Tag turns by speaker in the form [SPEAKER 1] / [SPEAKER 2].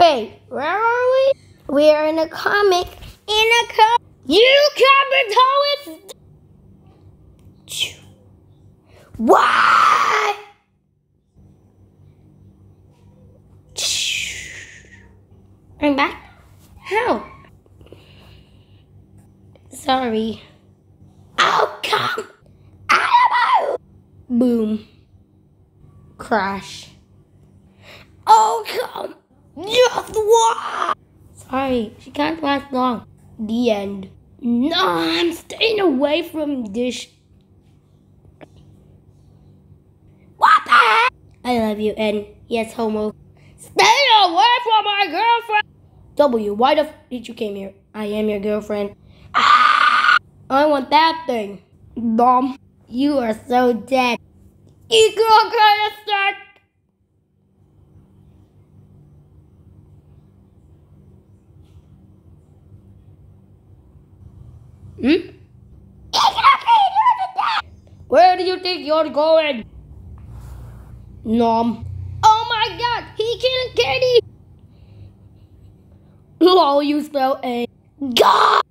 [SPEAKER 1] Wait, where are we? We are in a comic. You can't tell it's... What? I'm back. How? Sorry. Oh, come. Boom. Crash. Oh, come. Just what? Sorry, she can't last long. The end. No, I'm staying away from this. What the heck? I love you, and yes, homo. Stay away from my girlfriend! W, why the f did you came here? I am your girlfriend. Ah! I want that thing. Bomb, you are so dead. Equal kind of stuck. Where do you think you're going? Nom. Oh my god, he killed Katie! Lol, you spell A. God!